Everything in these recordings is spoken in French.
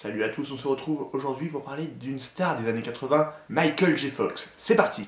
Salut à tous, on se retrouve aujourd'hui pour parler d'une star des années 80, Michael J. Fox. C'est parti!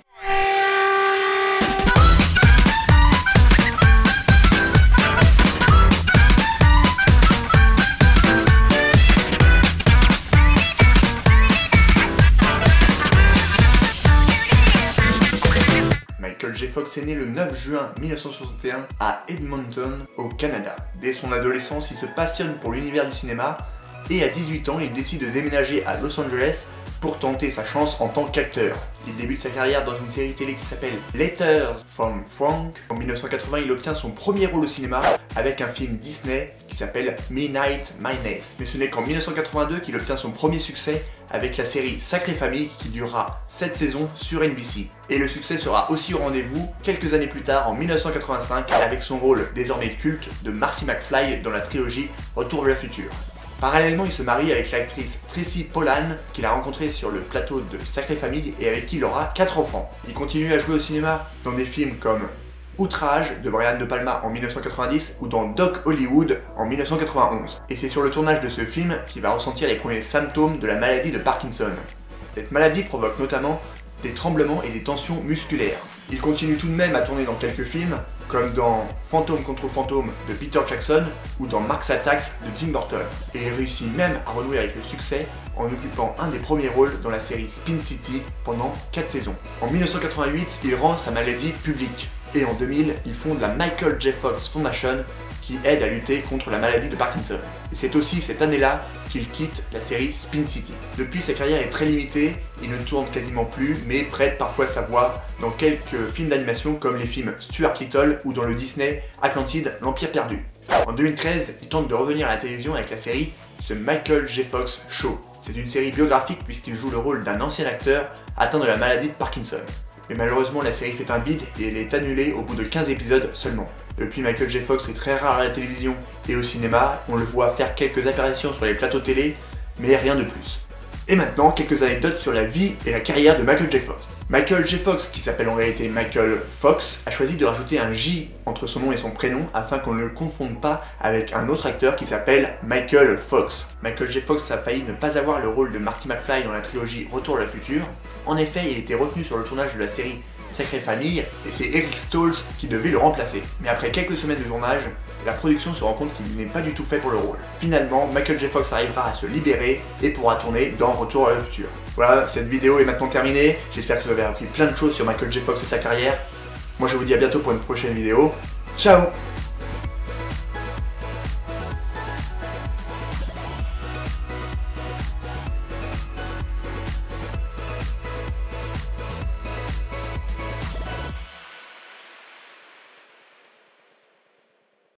Michael J. Fox est né le 9 juin 1961 à Edmonton, au Canada. Dès son adolescence, il se passionne pour l'univers du cinéma et à 18 ans, il décide de déménager à Los Angeles pour tenter sa chance en tant qu'acteur. Il débute sa carrière dans une série télé qui s'appelle Letters from Frank. En 1980, il obtient son premier rôle au cinéma avec un film Disney qui s'appelle Midnight Madness. Mais ce n'est qu'en 1982 qu'il obtient son premier succès avec la série Sacrée Famille qui durera 7 saisons sur NBC. Et le succès sera aussi au rendez-vous quelques années plus tard, en 1985, avec son rôle désormais culte de Marty McFly dans la trilogie Retour vers le futur. Parallèlement, il se marie avec l'actrice Tracy Pollan, qu'il a rencontrée sur le plateau de Sacrée Famille et avec qui il aura 4 enfants. Il continue à jouer au cinéma dans des films comme Outrage de Brian De Palma en 1990 ou dans Doc Hollywood en 1991. Et c'est sur le tournage de ce film qu'il va ressentir les premiers symptômes de la maladie de Parkinson. Cette maladie provoque notamment des tremblements et des tensions musculaires. Il continue tout de même à tourner dans quelques films, comme dans Fantôme contre Fantôme de Peter Jackson ou dans Mars Attacks de Tim Burton. Et il réussit même à renouer avec le succès en occupant un des premiers rôles dans la série Spin City pendant 4 saisons. En 1988, il rend sa maladie publique. Et en 2000, il fonde la Michael J. Fox Foundation qui aide à lutter contre la maladie de Parkinson. Et c'est aussi cette année-là qu'il quitte la série Spin City. Depuis, sa carrière est très limitée, il ne tourne quasiment plus, mais prête parfois sa voix dans quelques films d'animation comme les films Stuart Little ou dans le Disney Atlantide, l'Empire perdu. En 2013, il tente de revenir à la télévision avec la série The Michael J. Fox Show. C'est une série biographique puisqu'il joue le rôle d'un ancien acteur atteint de la maladie de Parkinson. Mais malheureusement, la série fait un bide et elle est annulée au bout de 15 épisodes seulement. Depuis, Michael J. Fox est très rare à la télévision et au cinéma, on le voit faire quelques apparitions sur les plateaux télé, mais rien de plus. Et maintenant, quelques anecdotes sur la vie et la carrière de Michael J. Fox. Michael J. Fox, qui s'appelle en réalité Michael Fox, a choisi de rajouter un J entre son nom et son prénom afin qu'on ne le confonde pas avec un autre acteur qui s'appelle Michael Fox. Michael J. Fox a failli ne pas avoir le rôle de Marty McFly dans la trilogie Retour vers le futur. En effet, il était retenu sur le tournage de la série Sacrée Famille et c'est Eric Stoltz qui devait le remplacer. Mais après quelques semaines de tournage, la production se rend compte qu'il n'est pas du tout fait pour le rôle. Finalement, Michael J. Fox arrivera à se libérer et pourra tourner dans Retour vers le futur. Voilà, cette vidéo est maintenant terminée. J'espère que vous avez appris plein de choses sur Michael J. Fox et sa carrière. Moi je vous dis à bientôt pour une prochaine vidéo. Ciao!